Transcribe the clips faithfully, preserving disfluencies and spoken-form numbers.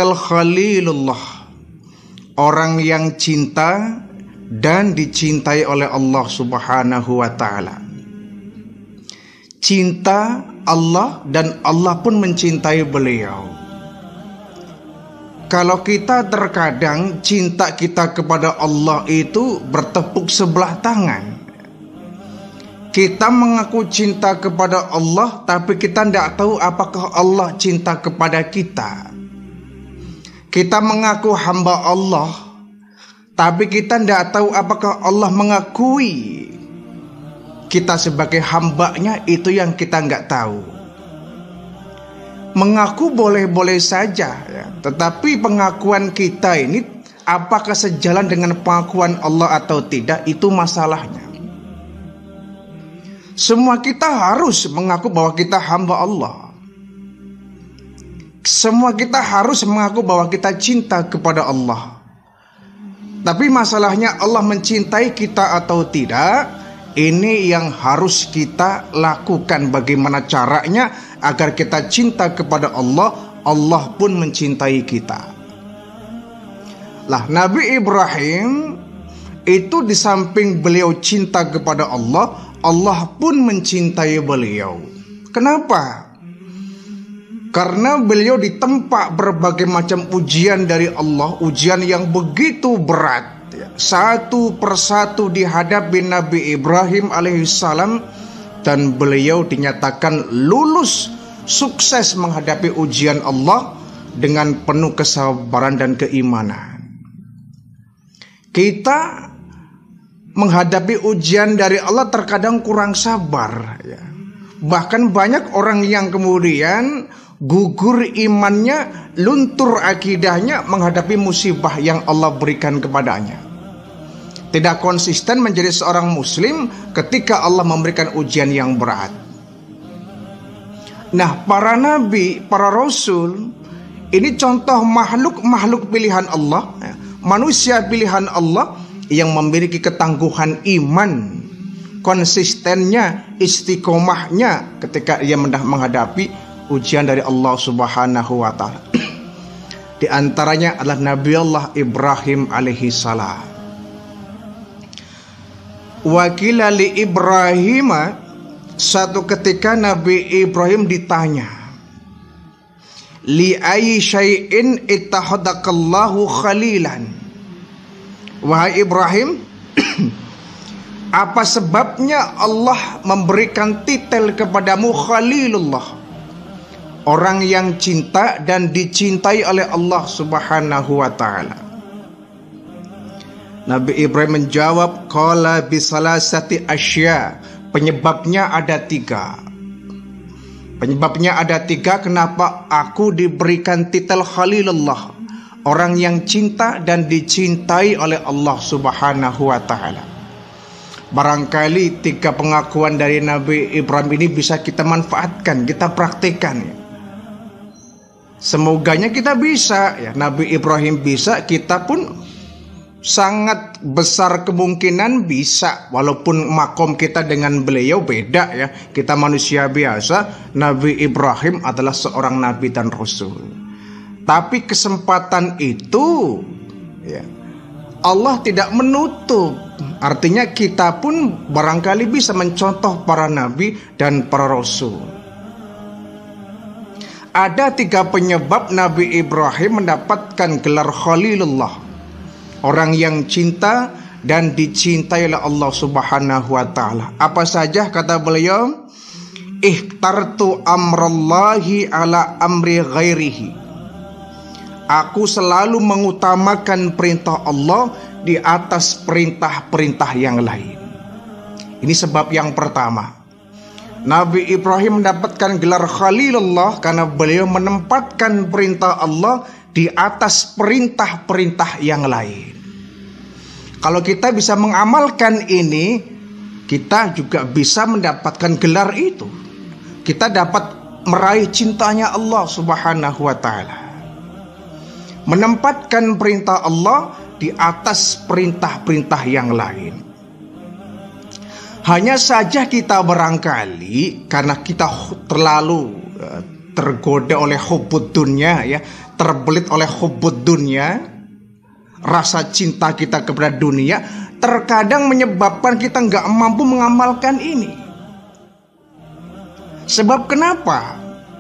titel Khalilullah, orang yang cinta dan dicintai oleh Allah Subhanahu wa ta'ala. Cinta Allah dan Allah pun mencintai beliau. Kalau kita terkadang cinta kita kepada Allah itu bertepuk sebelah tangan. Kita mengaku cinta kepada Allah, tapi kita tidak tahu apakah Allah cinta kepada kita. Kita mengaku hamba Allah, tapi kita tidak tahu apakah Allah mengakui kita sebagai hambanya. Itu yang kita nggak tahu. Mengaku boleh-boleh saja, ya. Tetapi pengakuan kita ini apakah sejalan dengan pengakuan Allah atau tidak, itu masalahnya. Semua kita harus mengaku bahwa kita hamba Allah. Semua kita harus mengaku bahwa kita cinta kepada Allah. Tapi masalahnya Allah mencintai kita atau tidak, ini yang harus kita lakukan. Bagaimana caranya agar kita cinta kepada Allah, Allah pun mencintai kita. Lah, Nabi Ibrahim itu di samping beliau cinta kepada Allah, Allah pun mencintai beliau. Kenapa? Karena beliau ditempa berbagai macam ujian dari Allah, ujian yang begitu berat. Satu persatu dihadapi Nabi Ibrahim alaihissalam, dan beliau dinyatakan lulus, sukses menghadapi ujian Allah dengan penuh kesabaran dan keimanan. Kita menghadapi ujian dari Allah terkadang kurang sabar, ya. Bahkan banyak orang yang kemudian gugur imannya, luntur akidahnya menghadapi musibah yang Allah berikan kepadanya. Tidak konsisten menjadi seorang muslim ketika Allah memberikan ujian yang berat. Nah, para nabi, para rasul, ini contoh makhluk-makhluk pilihan Allah, ya. Manusia pilihan Allah yang memiliki ketangguhan iman, konsistennya, istiqomahnya ketika ia menghadapi ujian dari Allah Subhanahu wa ta'ala. Di antaranya adalah Nabi Allah Ibrahim alaihi salam. Wakila li Ibrahim, satu ketika Nabi Ibrahim ditanya, li ayyi syai'in ittahadakallahu khalilan. Wahai Ibrahim, apa sebabnya Allah memberikan titel kepadamu Khalilullah, orang yang cinta dan dicintai oleh Allah Subhanahu wa ta'ala? Nabi Ibrahim menjawab, qala bisalasati asya. Penyebabnya ada tiga. Penyebabnya ada tiga kenapa aku diberikan titel Khalilullah, orang yang cinta dan dicintai oleh Allah Subhanahu wa ta'ala. Barangkali tiga pengakuan dari Nabi Ibrahim ini bisa kita manfaatkan, kita praktikkan, ya. Semoganya kita bisa, ya. Nabi Ibrahim bisa, kita pun sangat besar kemungkinan bisa. Walaupun makom kita dengan beliau beda, ya. Kita manusia biasa, Nabi Ibrahim adalah seorang nabi dan rasul. Tapi kesempatan itu, ya, Allah tidak menutup. Artinya kita pun barangkali bisa mencontoh para nabi dan para rasul. Ada tiga penyebab Nabi Ibrahim mendapatkan gelar Khalilullah, orang yang cinta dan dicintai oleh Allah Subhanahu wa ta'ala. Apa saja kata beliau? Ikhtartu amrallahi ala amri ghairihi. Aku selalu mengutamakan perintah Allah di atas perintah-perintah yang lain. Ini sebab yang pertama. Nabi Ibrahim mendapatkan gelar Khalilullah karena beliau menempatkan perintah Allah di atas perintah-perintah yang lain. Kalau kita bisa mengamalkan ini, kita juga bisa mendapatkan gelar itu. Kita dapat meraih cintanya Allah Subhanahu wa ta'ala. Menempatkan perintah Allah di atas perintah-perintah yang lain. Hanya saja kita barangkali karena kita terlalu tergoda oleh hubbud dunya, ya, terbelit oleh hubbud dunia, rasa cinta kita kepada dunia, terkadang menyebabkan kita nggak mampu mengamalkan ini. Sebab kenapa?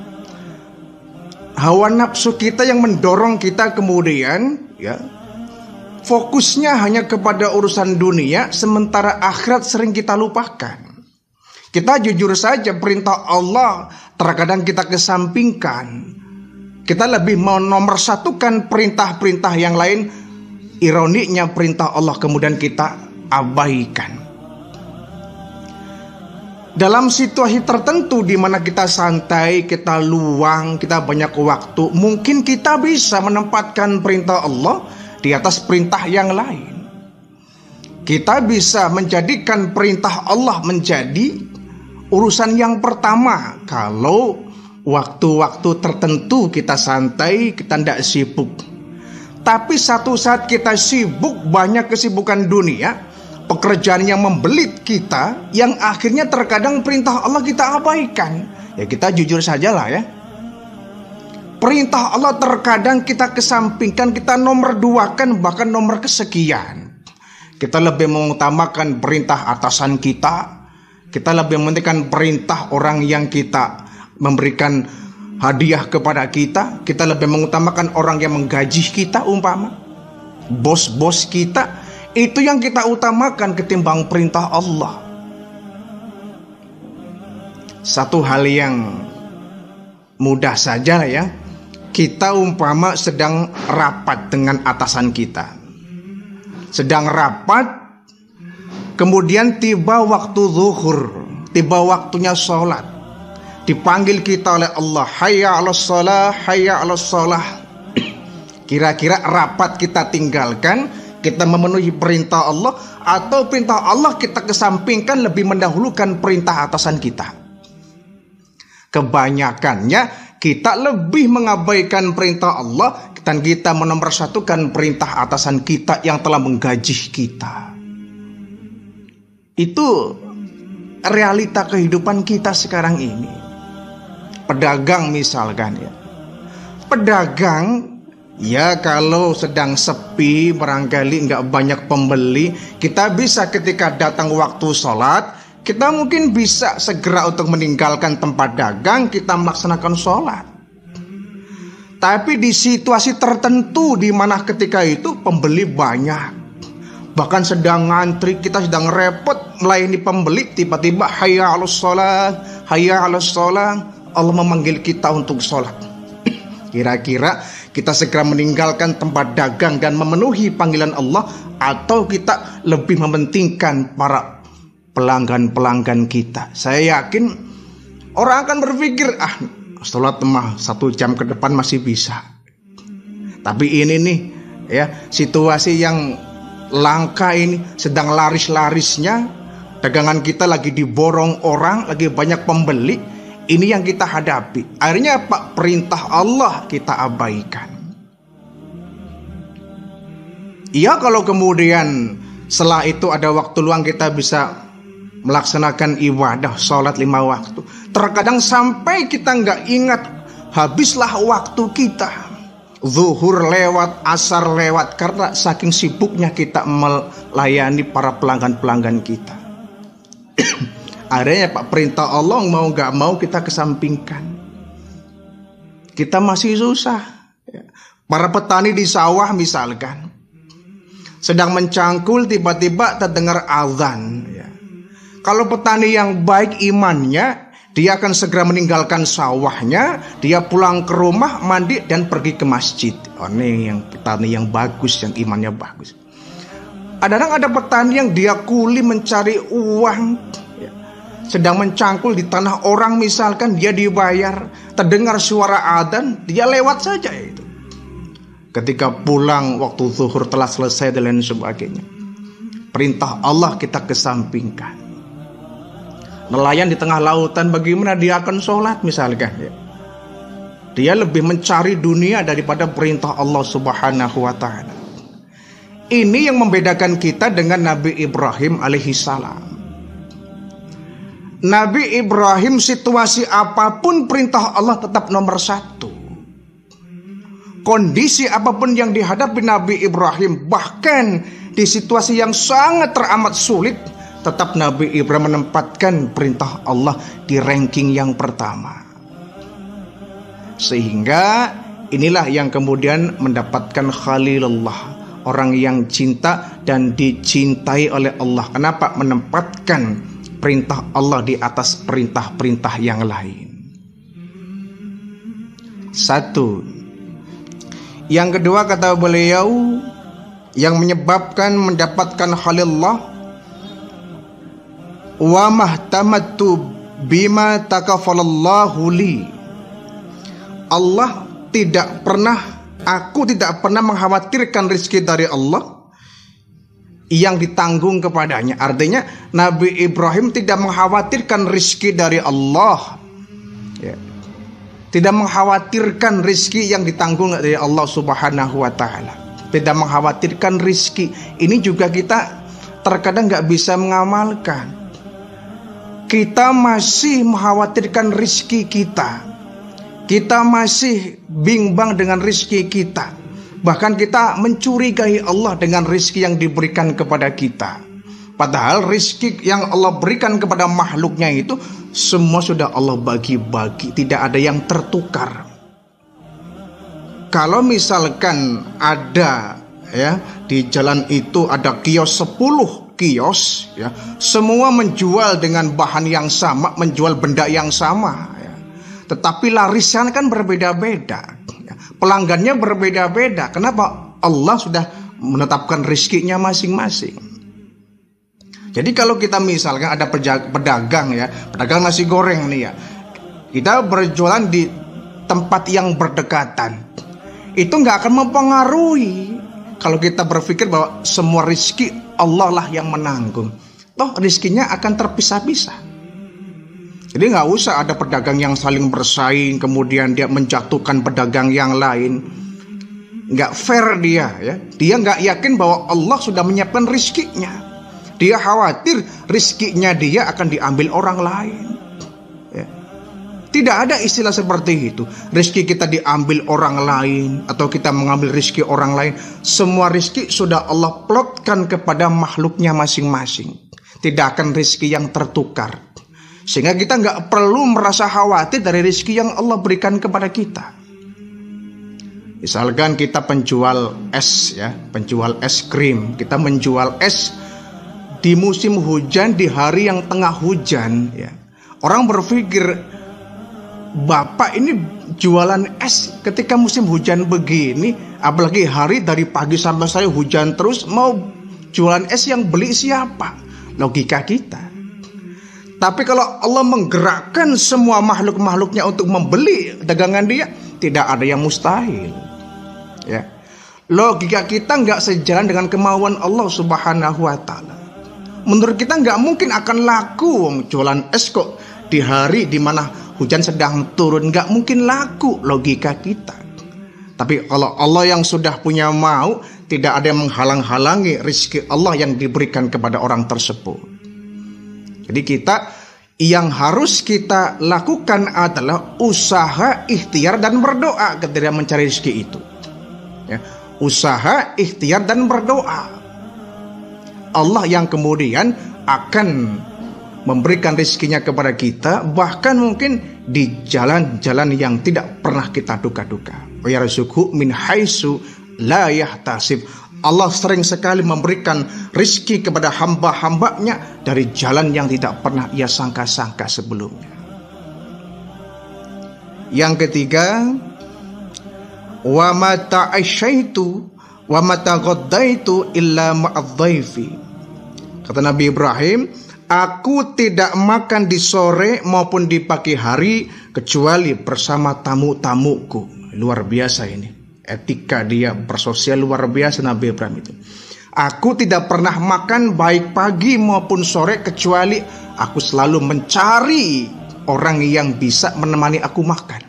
Hawa nafsu kita yang mendorong kita kemudian ya fokusnya hanya kepada urusan dunia, sementara akhirat sering kita lupakan. Kita jujur saja, perintah Allah terkadang kita kesampingkan. Kita lebih menomorsatukan perintah-perintah yang lain. Ironiknya perintah Allah kemudian kita abaikan. Dalam situasi tertentu di mana kita santai, kita luang, kita banyak waktu, mungkin kita bisa menempatkan perintah Allah di atas perintah yang lain. Kita bisa menjadikan perintah Allah menjadi urusan yang pertama. Kalau waktu-waktu tertentu kita santai, kita tidak sibuk. Tapi satu saat kita sibuk, banyak kesibukan dunia, pekerjaan yang membelit kita, yang akhirnya terkadang perintah Allah kita abaikan. Ya kita jujur sajalah ya. Perintah Allah terkadang kita kesampingkan, kita nomor duakan, bahkan nomor kesekian. Kita lebih mengutamakan perintah atasan kita. Kita lebih mementingkan perintah orang yang kita memberikan hadiah kepada kita. Kita lebih mengutamakan orang yang menggaji kita, umpama bos-bos kita. Itu yang kita utamakan ketimbang perintah Allah. Satu hal yang mudah saja ya. Kita umpama sedang rapat dengan atasan kita, sedang rapat, kemudian tiba waktu zuhur, tiba waktunya sholat. Dipanggil kita oleh Allah, hayya 'alas shalah, hayya 'alas shalah. Kira-kira rapat kita tinggalkan, kita memenuhi perintah Allah, atau perintah Allah kita kesampingkan, lebih mendahulukan perintah atasan kita? Kebanyakannya kita lebih mengabaikan perintah Allah dan kita menomorsatukan perintah atasan kita yang telah menggaji kita. Itu realita kehidupan kita sekarang ini. Pedagang misalkan ya, pedagang ya kalau sedang sepi, barangkali nggak banyak pembeli, kita bisa ketika datang waktu sholat, kita mungkin bisa segera untuk meninggalkan tempat dagang, kita melaksanakan sholat. Tapi di situasi tertentu di mana ketika itu pembeli banyak, bahkan sedang ngantri, kita sedang repot melayani pembeli, tiba-tiba hayya 'alas shalah, hayya 'alas shalah, Allah memanggil kita untuk sholat. Kira-kira kita segera meninggalkan tempat dagang dan memenuhi panggilan Allah, atau kita lebih mementingkan para pelanggan-pelanggan kita? Saya yakin orang akan berpikir, ah sholat mah satu jam ke depan masih bisa. Tapi ini nih ya, situasi yang langka ini, sedang laris-larisnya, dagangan kita lagi diborong orang, lagi banyak pembeli. Ini yang kita hadapi. Akhirnya apa? Perintah Allah kita abaikan. Iya, kalau kemudian setelah itu ada waktu luang, kita bisa melaksanakan ibadah sholat lima waktu. Terkadang sampai kita nggak ingat, habislah waktu kita. Zuhur lewat, asar lewat, karena saking sibuknya kita melayani para pelanggan-pelanggan kita. Akhirnya Pak, perintah Allah mau gak mau kita kesampingkan. Kita masih susah. Para petani di sawah misalkan sedang mencangkul, tiba-tiba terdengar azan. Kalau petani yang baik imannya, dia akan segera meninggalkan sawahnya, dia pulang ke rumah, mandi dan pergi ke masjid. Oh, ini yang petani yang bagus, yang imannya bagus. Kadang ada petani yang dia kuli mencari uang, sedang mencangkul di tanah orang misalkan, dia dibayar, terdengar suara adzan, dia lewat saja itu. Ketika pulang waktu zuhur telah selesai dan lain sebagainya. Perintah Allah kita kesampingkan. Nelayan di tengah lautan, bagaimana dia akan sholat misalkan ya. Dia lebih mencari dunia daripada perintah Allah Subhanahu wa ta'ala. Ini yang membedakan kita dengan Nabi Ibrahim alaihissalam. Nabi Ibrahim situasi apapun perintah Allah tetap nomor satu. kondisi apapun yang dihadapi Nabi Ibrahim, bahkan di situasi yang sangat teramat sulit, tetap Nabi Ibrahim menempatkan perintah Allah di ranking yang pertama. Sehingga inilah yang kemudian mendapatkan Khalilullah, orang yang cinta dan dicintai oleh Allah. Kenapa? Menempatkan perintah Allah di atas perintah-perintah yang lain. Satu. Yang kedua, kata beliau, yang menyebabkan mendapatkan Khalilullah, wa mahtamattu bima takafalallahu li. Allah tidak pernah, aku tidak pernah mengkhawatirkan rezeki dari Allah yang ditanggung kepadanya. Artinya Nabi Ibrahim tidak mengkhawatirkan rezeki dari Allah, ya. Tidak mengkhawatirkan rezeki yang ditanggung dari Allah Subhanahu wa ta'ala. Tidak mengkhawatirkan rezeki. Ini juga kita terkadang nggak bisa mengamalkan. Kita masih mengkhawatirkan rezeki kita. Kita masih bimbang dengan rezeki kita. Bahkan kita mencurigai Allah dengan rezeki yang diberikan kepada kita. Padahal rezeki yang Allah berikan kepada makhluknya itu semua sudah Allah bagi-bagi, tidak ada yang tertukar. Kalau misalkan ada, ya, di jalan itu ada kios sepuluh kios, ya, semua menjual dengan bahan yang sama, menjual benda yang sama, ya. Tetapi larisnya kan berbeda-beda, ya. Pelanggannya berbeda-beda. Kenapa? Allah sudah menetapkan rezekinya masing-masing. Jadi kalau kita misalkan ada pedagang, ya, pedagang nasi goreng nih, ya, kita berjualan di tempat yang berdekatan, itu nggak akan mempengaruhi kalau kita berpikir bahwa semua rezeki Allah lah yang menanggung. Toh rezekinya akan terpisah-pisah. Jadi nggak usah ada pedagang yang saling bersaing kemudian dia menjatuhkan pedagang yang lain. Nggak fair dia, ya. Dia nggak yakin bahwa Allah sudah menyiapkan rezekinya. Dia khawatir rezekinya dia akan diambil orang lain, ya. Tidak ada istilah seperti itu. Rezeki kita diambil orang lain atau kita mengambil rezeki orang lain. Semua rezeki sudah Allah plotkan kepada makhluknya masing-masing. Tidak akan rezeki yang tertukar. Sehingga kita nggak perlu merasa khawatir dari rezeki yang Allah berikan kepada kita. Misalkan kita penjual es, ya, penjual es krim. Kita menjual es di musim hujan, di hari yang tengah hujan, ya. Orang berpikir, Bapak ini jualan es ketika musim hujan begini, apalagi hari dari pagi sampai sore hujan terus, mau jualan es yang beli siapa? Logika kita. Tapi kalau Allah menggerakkan semua makhluk-makhluknya untuk membeli dagangan dia, tidak ada yang mustahil, ya. Logika kita nggak sejalan dengan kemauan Allah Subhanahu wa ta'ala. Menurut kita nggak mungkin akan laku jualan es kok di hari dimana hujan sedang turun, nggak mungkin laku logika kita. Tapi kalau Allah yang sudah punya mau, tidak ada yang menghalang-halangi rezeki Allah yang diberikan kepada orang tersebut. Jadi kita yang harus kita lakukan adalah usaha, ikhtiar dan berdoa ketika mencari rezeki itu, ya. Usaha, ikhtiar dan berdoa. Allah yang kemudian akan memberikan rezekinya kepada kita, bahkan mungkin di jalan-jalan yang tidak pernah kita duga-duga. Wa yarzuqhu min haitsu la yahtasib. Allah sering sekali memberikan rezeki kepada hamba-hambanya dari jalan yang tidak pernah ia sangka-sangka sebelumnya. Yang ketiga, wa ma ta'asyaitu wa ma taghaddaitu illa ma'adh-dhaifi. Kata Nabi Ibrahim, aku tidak makan di sore maupun di pagi hari kecuali bersama tamu-tamuku. Luar biasa ini. Etika dia bersosial luar biasa Nabi Ibrahim itu. Aku tidak pernah makan baik pagi maupun sore kecuali aku selalu mencari orang yang bisa menemani aku makan.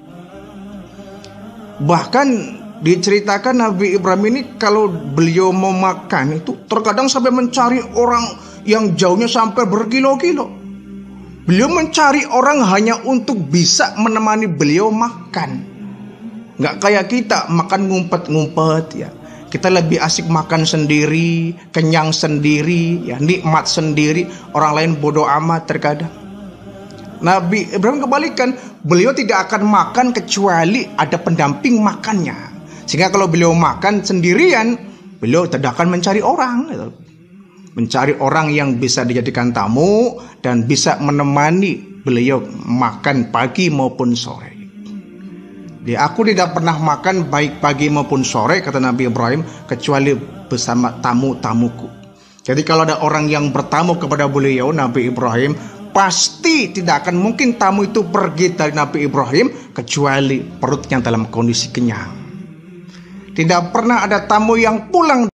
Bahkan diceritakan Nabi Ibrahim ini kalau beliau mau makan itu terkadang sampai mencari orang yang jauhnya sampai berkilo-kilo. Beliau mencari orang hanya untuk bisa menemani beliau makan. Nggak kayak kita makan ngumpet-ngumpet ya. Kita lebih asik makan sendiri, kenyang sendiri, ya nikmat sendiri. Orang lain bodoh amat terkadang. Nabi Ibrahim kebalikan, beliau tidak akan makan kecuali ada pendamping makannya. Sehingga kalau beliau makan sendirian, beliau tidak akan mencari orang. Gitu. Mencari orang yang bisa dijadikan tamu dan bisa menemani beliau makan pagi maupun sore. Dia, aku tidak pernah makan baik pagi maupun sore, kata Nabi Ibrahim, kecuali bersama tamu-tamuku. Jadi kalau ada orang yang bertamu kepada beliau, Nabi Ibrahim, pasti tidak akan mungkin tamu itu pergi dari Nabi Ibrahim kecuali perutnya dalam kondisi kenyang. Tidak pernah ada tamu yang pulang